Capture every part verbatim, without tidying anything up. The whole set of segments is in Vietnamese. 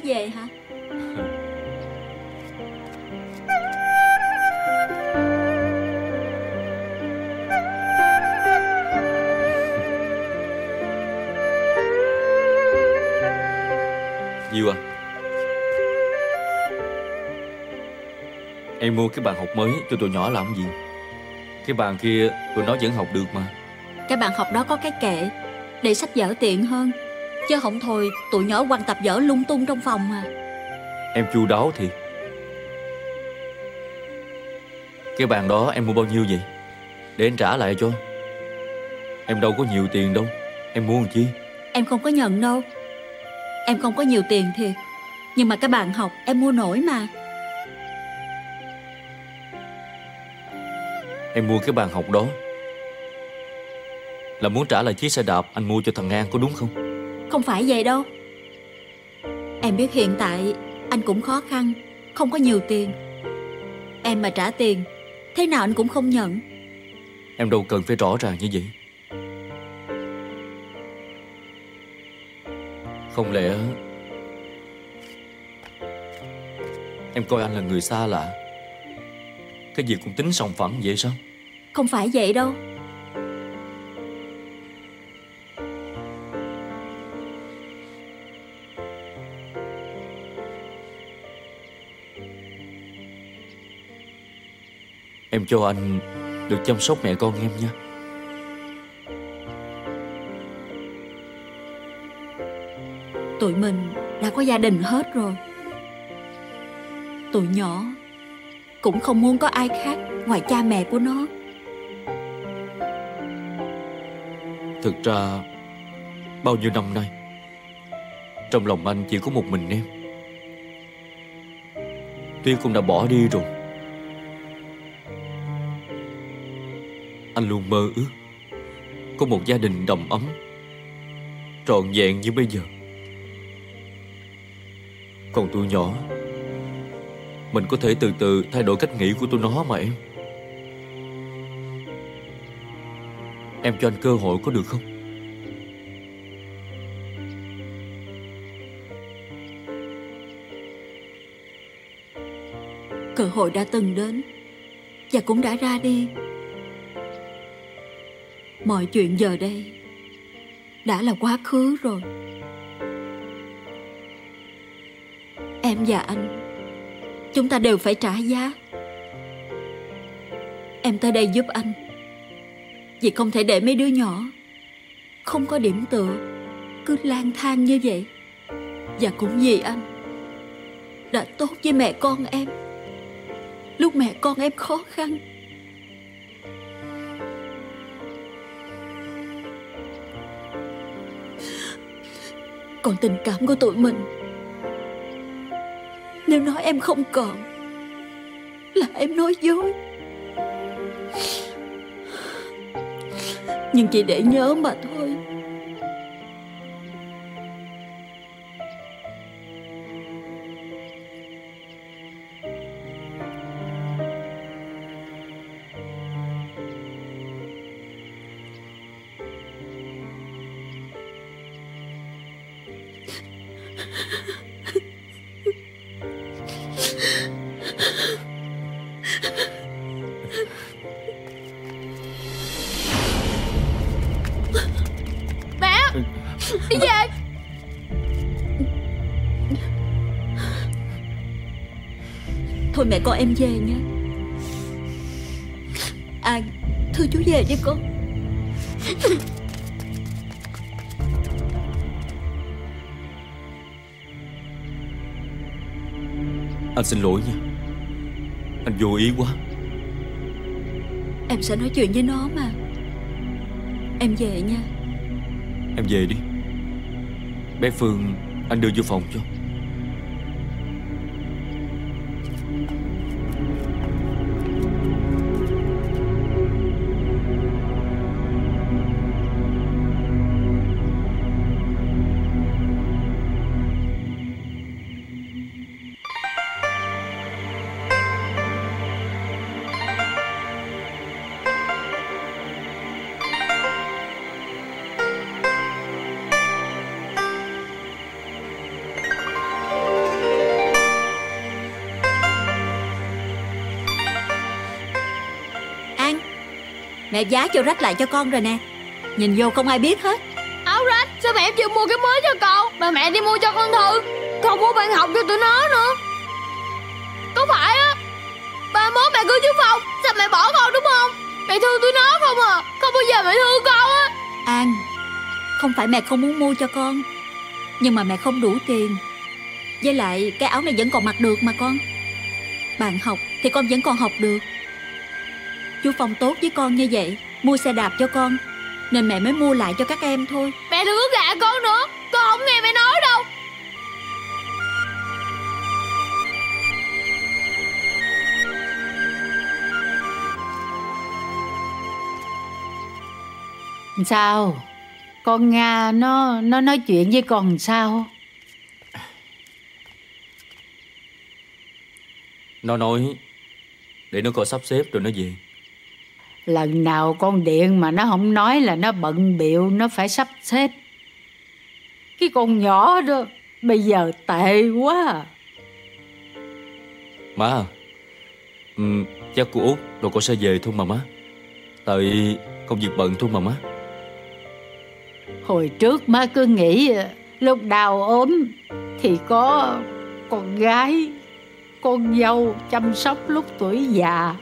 về hả? Diệu à, em mua cái bàn học mới cho tụi nhỏ làm gì? Cái bàn kia tụi nó vẫn học được mà. Cái bàn học đó có cái kệ để sách vở tiện hơn, chứ không thôi tụi nhỏ quăng tập vở lung tung trong phòng mà. Em chu đáo thì. Cái bàn đó em mua bao nhiêu vậy? Để anh trả lại cho. Em đâu có nhiều tiền đâu. Em mua làm chi? Em không có nhận đâu. Em không có nhiều tiền thiệt, nhưng mà cái bàn học em mua nổi mà. Em mua cái bàn học đó là muốn trả lại chiếc xe đạp anh mua cho thằng An, có đúng không? Không phải vậy đâu. Em biết hiện tại anh cũng khó khăn, không có nhiều tiền. Em mà trả tiền thế nào anh cũng không nhận. Em đâu cần phải rõ ràng như vậy. Không lẽ em coi anh là người xa lạ, cái gì cũng tính sòng phẳng vậy sao? Không phải vậy đâu. Em cho anh được chăm sóc mẹ con em nha. Tụi mình đã có gia đình hết rồi. Tụi nhỏ cũng không muốn có ai khác ngoài cha mẹ của nó. Thực ra bao nhiêu năm nay trong lòng anh chỉ có một mình em. Tuy cũng đã bỏ đi rồi, anh luôn mơ ước có một gia đình đầm ấm trọn vẹn như bây giờ. Còn tụi nhỏ, mình có thể từ từ thay đổi cách nghĩ của tụi nó mà em. Em cho anh cơ hội có được không? Cơ hội đã từng đến và cũng đã ra đi. Mọi chuyện giờ đây đã là quá khứ rồi. Em và anh, chúng ta đều phải trả giá. Em tới đây giúp anh vì không thể để mấy đứa nhỏ không có điểm tựa cứ lang thang như vậy. Và cũng vì anh đã tốt với mẹ con em lúc mẹ con em khó khăn. Còn tình cảm của tụi mình, nếu nói em không còn là em nói dối. Nhưng chỉ để nhớ mà thôi. Đi về. Thôi mẹ con em về nha. An, thưa chú về đi con. Anh xin lỗi nha, anh vô ý quá. Em sẽ nói chuyện với nó mà. Em về nha. Em về đi. Bé Phương anh đưa vô phòng cho. Mẹ giá cho rách lại cho con rồi nè. Nhìn vô không ai biết hết. Áo rách? Sao mẹ chưa mua cái mới cho con mà mẹ đi mua cho con Thư? Con mua bạn học cho tụi nó nữa. Có phải á ba mốt mẹ cưới chú Phong sao mẹ bỏ con đúng không? Mẹ thương tụi nó không à? Không bao giờ mẹ thương con á. An, không phải mẹ không muốn mua cho con, nhưng mà mẹ không đủ tiền. Với lại cái áo này vẫn còn mặc được mà con. Bạn học thì con vẫn còn học được. Chú Phong tốt với con như vậy, mua xe đạp cho con, nên mẹ mới mua lại cho các em thôi. Mẹ đừng có gạt con nữa. Con không nghe mẹ nói đâu. Sao? Con Nga nó nó nói chuyện với con sao? Nó nói để nó coi sắp xếp rồi nó về. Lần nào con điện mà nó không nói là nó bận bịu, nó phải sắp xếp. Cái con nhỏ đó bây giờ tệ quá à. Má à, ừ, chắc cô Út rồi cô sẽ về thôi mà má. Tại công việc bận thôi mà má. Hồi trước má cứ nghĩ lúc đau ốm thì có con gái, con dâu chăm sóc lúc tuổi già.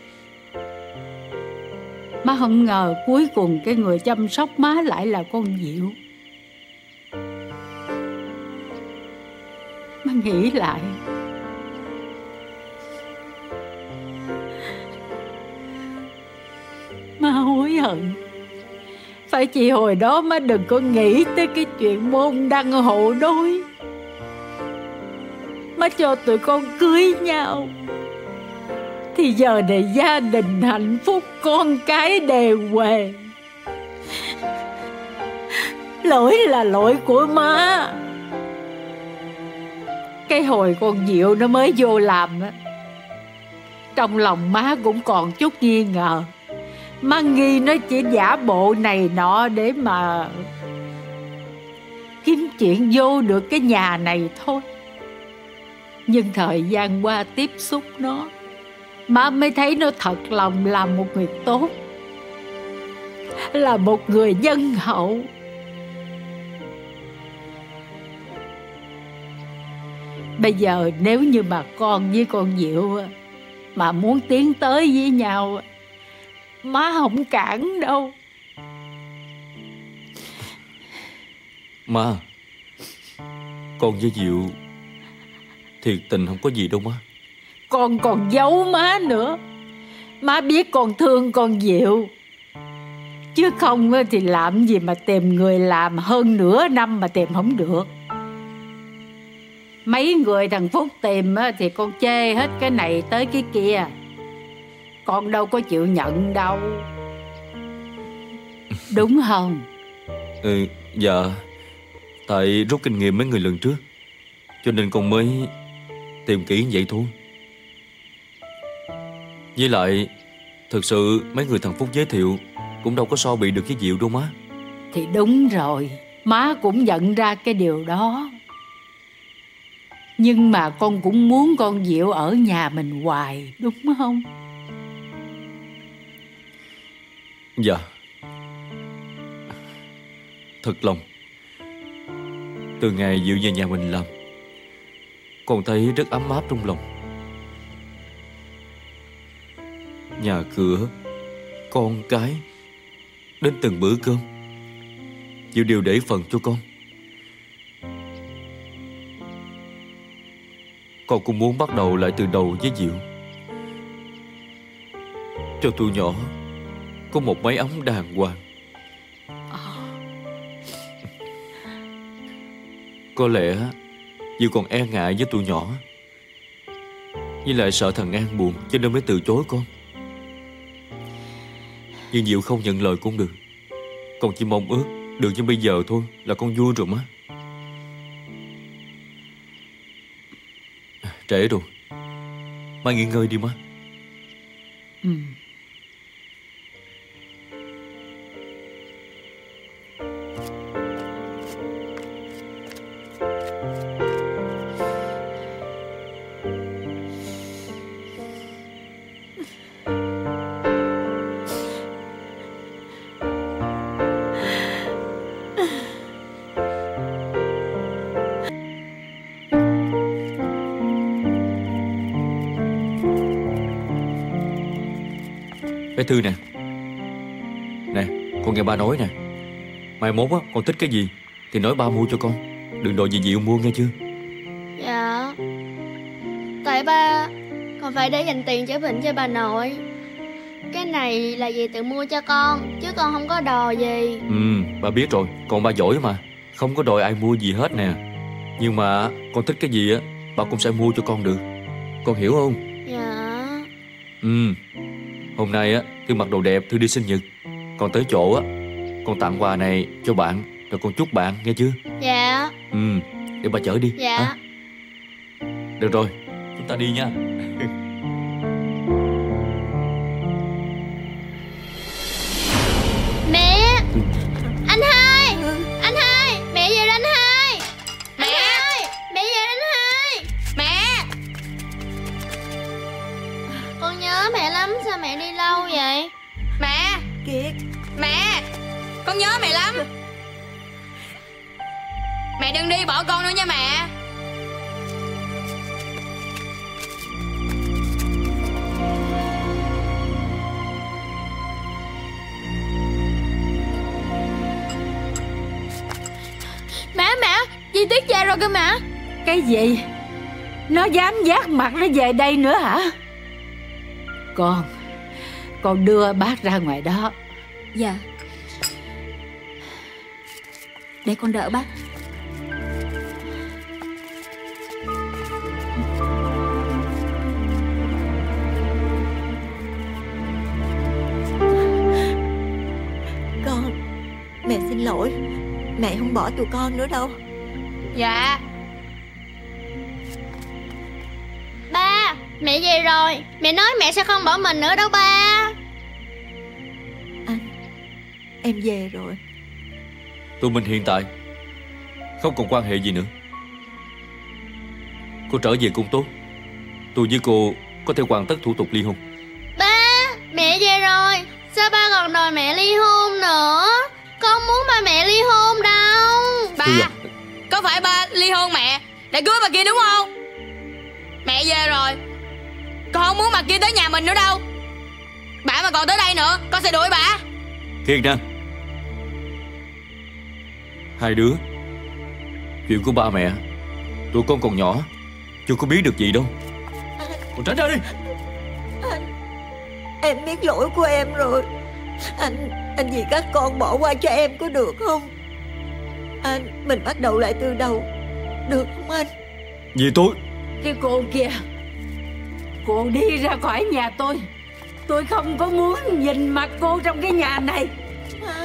Má không ngờ cuối cùng cái người chăm sóc má lại là con Diệu. Má nghĩ lại, má hối hận. Phải chỉ hồi đó má đừng có nghĩ tới cái chuyện môn đăng hộ đối. Má cho tụi con cưới nhau thì giờ này gia đình hạnh phúc, con cái đều huề. Lỗi là lỗi của má. Cái hồi con Diệu nó mới vô làm á, trong lòng má cũng còn chút nghi ngờ. Má nghi nó chỉ giả bộ này nọ để mà kiếm chuyện vô được cái nhà này thôi. Nhưng thời gian qua tiếp xúc nó, má mới thấy nó thật lòng là một người tốt, là một người nhân hậu. Bây giờ nếu như mà con với con Diệu mà muốn tiến tới với nhau, má không cản đâu. Má, con với Diệu thiệt tình không có gì đâu má. Con còn giấu má nữa. Má biết con thương con Diệu, chứ không thì làm gì mà tìm người làm hơn nửa năm mà tìm không được. Mấy người thằng Phúc tìm thì con chê hết cái này tới cái kia. Con đâu có chịu nhận đâu. Đúng không? Ừ, dạ. Tại rút kinh nghiệm mấy người lần trước, cho nên con mới tìm kỹ như vậy thôi. Với lại thực sự mấy người thằng Phúc giới thiệu cũng đâu có so bị được với Diệu đâu má. Thì đúng rồi, má cũng nhận ra cái điều đó. Nhưng mà con cũng muốn con Diệu ở nhà mình hoài, đúng không? Dạ. Thật lòng, từ ngày Diệu về nhà mình làm, con thấy rất ấm áp trong lòng. Nhà cửa, con cái, đến từng bữa cơm, Diệu đều để phần cho con. Con cũng muốn bắt đầu lại từ đầu với Diệu, cho tụi nhỏ có một mái ấm đàng hoàng. Có lẽ Diệu còn e ngại với tụi nhỏ, với lại sợ thằng An buồn, cho nên mới từ chối con. Nhưng Diệu không nhận lời cũng được. Con chỉ mong ước được như bây giờ thôi là con vui rồi má. Trễ rồi, má nghỉ ngơi đi má. Ừ. Bé Thư nè. Nè, con nghe ba nói nè. Mai mốt á, con thích cái gì thì nói ba mua cho con. Đừng đòi gì dịu mua nghe chưa? Dạ. Tại ba còn phải để dành tiền chữa bệnh cho bà nội. Cái này là dì tự mua cho con, chứ con không có đòi gì. Ừ, ba biết rồi. Con ba giỏi mà, không có đòi ai mua gì hết nè. Nhưng mà con thích cái gì á, ba cũng sẽ mua cho con được. Con hiểu không? Dạ. Ừ. Hôm nay á, Thư mặc đồ đẹp, Thư đi sinh nhật. Con tới chỗ á, con tặng quà này cho bạn, rồi con chúc bạn, nghe chưa? Dạ. Ừ, để ba chở đi. Dạ. Hả? Được rồi, chúng ta đi nha. Mẹ! Anh hai! Anh hai! Mẹ về anh hai! Mẹ ơi! Mẹ về anh hai! Mẹ! Con nhớ mẹ lắm, sao mẹ đi lâu vậy? Mẹ! Kiệt, Mẹ! Con nhớ mẹ lắm. Mẹ đừng đi bỏ con nữa nha mẹ. Mẹ mẹ, dì Tuyết về rồi kìa mẹ. Cái gì? Nó dám vác mặt nó về đây nữa hả? Con Con đưa bác ra ngoài đó. Dạ. Để con đỡ bác. con, mẹ xin lỗi. Mẹ không bỏ tụi con nữa đâu. Dạ. Ba, mẹ về rồi. Mẹ nói mẹ sẽ không bỏ mình nữa đâu ba. Anh, em về rồi. Tụi mình hiện tại không còn quan hệ gì nữa. Cô trở về cũng tốt. Tôi với cô có thể hoàn tất thủ tục ly hôn. Ba, mẹ về rồi. Sao ba còn đòi mẹ ly hôn nữa? Con muốn ba mẹ ly hôn đâu. Ba, Thư à, có phải ba ly hôn mẹ để cưới bà kia đúng không? Mẹ về rồi, con không muốn bà kia tới nhà mình nữa đâu. Bà mà còn tới đây nữa, con sẽ đuổi bà. Kiệt nè. Hai đứa, chuyện của ba mẹ tụi con còn nhỏ, chưa có biết được gì đâu. Con tránh ra đi. Anh, em biết lỗi của em rồi. Anh, anh vì các con bỏ qua cho em có được không? Anh, mình bắt đầu lại từ đầu, được không anh? Vì tôi. Cái cô kia, cô đi ra khỏi nhà tôi. Tôi không có muốn nhìn mặt cô trong cái nhà này. Má,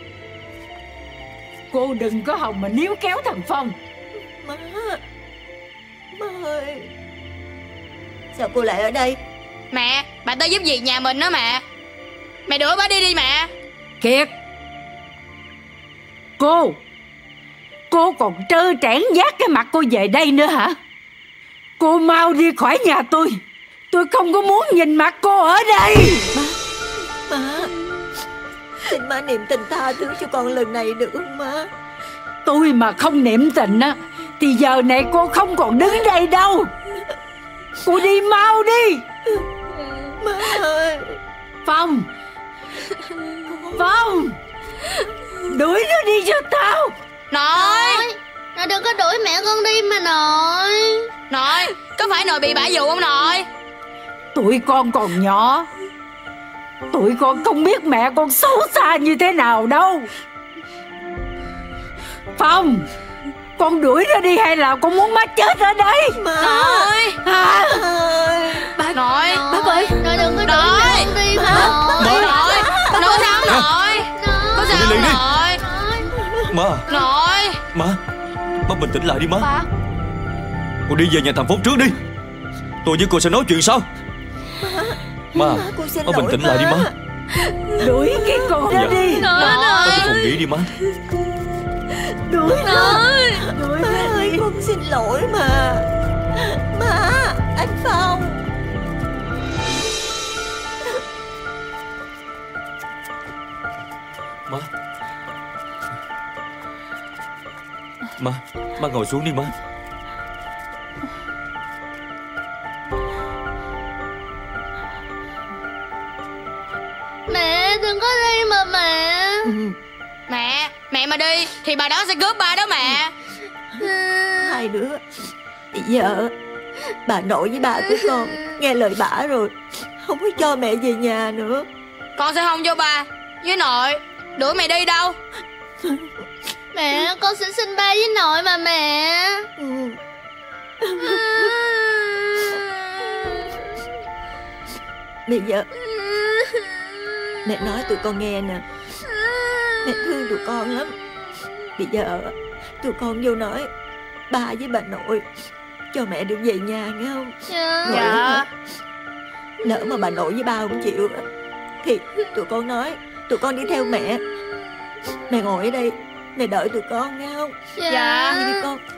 Cô đừng có hòng mà níu kéo thằng Phong. má, má ơi. Sao cô lại ở đây? Mẹ, bà tới giúp việc nhà mình đó mẹ. Mẹ đuổi bà đi đi mẹ. Kiệt, Cô Cô còn trơ trẽn vác cái mặt cô về đây nữa hả? Cô mau đi khỏi nhà tôi. Tôi không có muốn nhìn mặt cô ở đây. Má, má, xin má niệm tình tha thứ cho con lần này được không má? Tôi mà không niệm tình á thì giờ này cô không còn đứng đây đâu. Cô đi mau đi. Má ơi. Phong, Phong, đuổi nó đi cho tao. Nội, nội đừng có đuổi mẹ con đi mà nội. Nội, có phải nội bị bả dụ không nội? Tụi con còn nhỏ, tụi con không biết mẹ con xấu xa như thế nào đâu. Phong, con đuổi nó đi hay là con muốn má chết ở đây? Má Nội, Hả? ơi. Bác, nội, bác ơi. nội đừng có đuổi mẹ con đi mà nội. Nội, nội sao nội? Có sao Đi liền đi. nội? Má, Nội. má, má bình tĩnh lại đi má. Ba. Cô đi về nhà thằng Phúc trước đi. Tôi với cô sẽ nói chuyện sau. Má, Má, con xin má bình lỗi tĩnh lại đi má. Đuổi cái con đó Dạ. đi. Nội, Má nội. đi phòng nghỉ đi má. Đuổi nó. Nội. Đuổi Má nó ơi, đi. con xin lỗi mà. Má, anh Phong. Má, má, má ngồi xuống đi má. Mẹ đừng có đi mà mẹ. Ừ. Mẹ, mẹ mà đi thì bà đó sẽ cướp ba đó mẹ. Hai đứa bây giờ bà nội với bà của con nghe lời bả rồi, không có cho mẹ về nhà nữa. Con sẽ không cho bà với nội đuổi mẹ đi đâu. Mẹ, con sẽ xin ba với nội mà mẹ. Ừ. Bây giờ mẹ nói tụi con nghe nè, mẹ thương tụi con lắm. Bây giờ tụi con vô nói ba với bà nội cho mẹ được về nhà nghe không? Dạ. Nội Dạ. hả? Lỡ mà bà nội với ba không chịu á, thì tụi con nói tụi con đi theo mẹ. Mẹ ngồi ở đây, mẹ đợi tụi con nghe không? Dạ. Dạ. Đi đi con.